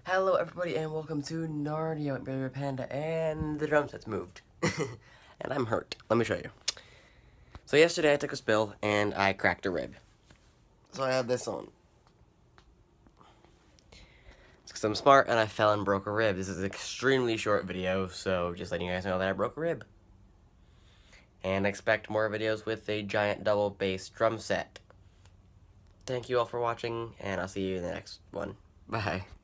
Hello everybody and welcome to Narnia with Baby Panda, and the drum set's moved. And I'm hurt. Let me show you. So yesterday I took a spill and I cracked a rib. So I have this on. It's because I'm smart and I fell and broke a rib. This is an extremely short video, so just letting you guys know that I broke a rib. And expect more videos with a giant double bass drum set. Thank you all for watching, and I'll see you in the next one. Bye.